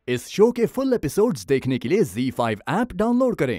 इस शो के full episodes देखने के लिए ZEE5 ऐप डाउनलोड करें।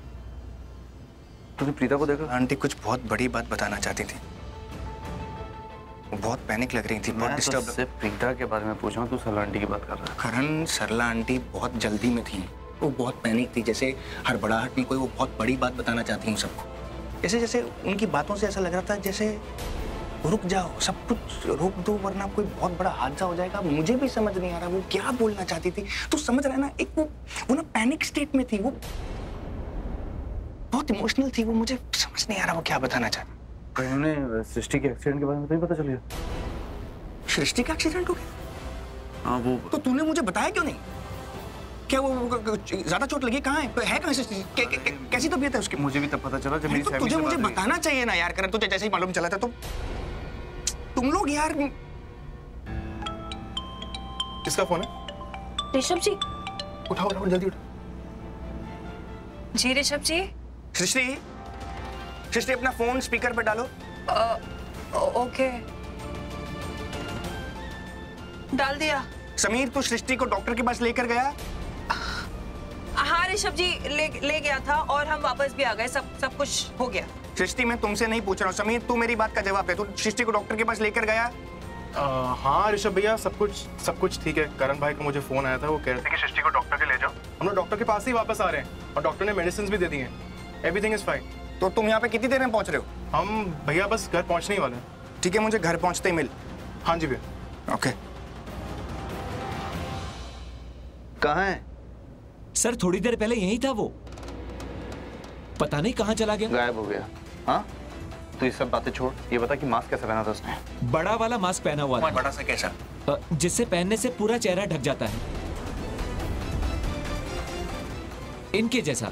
तूने प्रीता को देखा? आंटी कुछ बहुत बड़ी बात बताना चाहती थी। वो बहुत पैनिक लग रही थी, बहुत डिस्टर्ब। मैं सिर्फ प्रीता के बारे में पूछ रहा हूँ, तू सरला आंटी की बात कर रहा है। करण, सरला आंटी बहुत जल्दी में थी। वो बहुत पैनिक थी, जैसे हड़बड़ाहट में कोई वो बहुत बड़ी बात बताना चाहती हूँ सबको। जैसे उनकी बातों से ऐसा लग रहा था जैसे रुक जाओ, सब कुछ रोक दो वरना कोई बहुत बड़ा हादसा हो जाएगा। मुझे भी समझ नहीं आ रहा वो क्या बोलना चाहती थी। तू समझ रहा है ना, एक वो ना पैनिक स्टेट में थी, वो बहुत इमोशनल थी। वो मुझे समझ नहीं आ रहा वो क्या बताना चाहती। उन्होंने सृष्टि के एक्सीडेंट के बारे में तो नहीं पता चलिए? सृष्टि का एक्सीडेंट हो गया? हाँ, वो तो तूने मुझे बताया क्यों नहीं? क्या वो ज्यादा चोट लगी? कहाँ है कहाँ सृष्टि? कैसी तबीयत है उसकी? मुझे भी तब पता चला जब मेरी तो तुझे मुझे बताना चाहिए ना यार करण। तुझे जैसे ही मालूम चला था तो तुम लोग यार। किसका फोन है? ऋषभ जी। उठाओ जल्दी उठाओ। जी ऋषभ जी। सृष्टि अपना फोन स्पीकर पे डालो। ओके, डाल दिया। समीर, तू सृष्टि को डॉक्टर के पास लेकर गया? हाँ ऋषभ जी, ले गया था और हम वापस भी आ गए। सब कुछ हो गया। सृष्टि, मैं तुमसे नहीं पूछ रहा हूँ। समीर, तू मेरी बात का जवाब दे। तू सृष्टि को डॉक्टर के पास लेकर गया? हाँ ऋषभ भैया, सब कुछ ठीक है। करण भाई का मुझे फोन आया था, वो कह रहे थे कि सृष्टि को डॉक्टर के ले जाओ। हम लोग डॉक्टर के पास ही वापस आ रहे हैं और डॉक्टर ने मेडिसिन भी दे दी हैं। Everything is fine. तो तुम यहाँ पे कितनी देर में पहुंच रहे हो? हम भैया बस घर पहुंचने ही वाले हैं। ठीक है, मुझे घर पहुंचते ही मिल। हाँ जी भैया। ओके। कहाँ है? सर थोड़ी देर पहले यही था वो, पता नहीं कहाँ चला गया। गायब हो गया। हाँ, तो ये सब बातें छोड़, ये बता कि मास्क कैसा पहना था उसने? बड़ा वाला मास्क पहना हुआ था। बड़ा सा कैसा? जिससे पहनने से पूरा चेहरा ढक जाता है, इनके जैसा।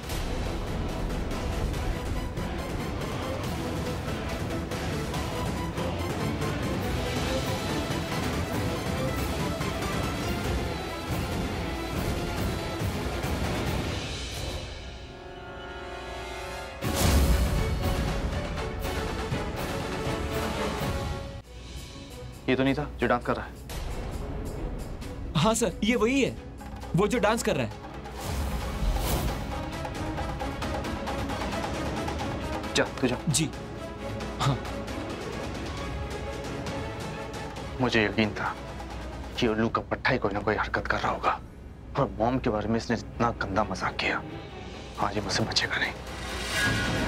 ये तो नहीं था जो डांस कर रहा है? हाँ सर, ये वही है, वो जो डांस कर रहा है। जा तू जा। जी हाँ। मुझे यकीन था कि उल्लू का पट्टा ही कोई ना कोई हरकत कर रहा होगा और मॉम के बारे में इसने इतना गंदा मजाक किया। आज ये मुझसे बचेगा नहीं।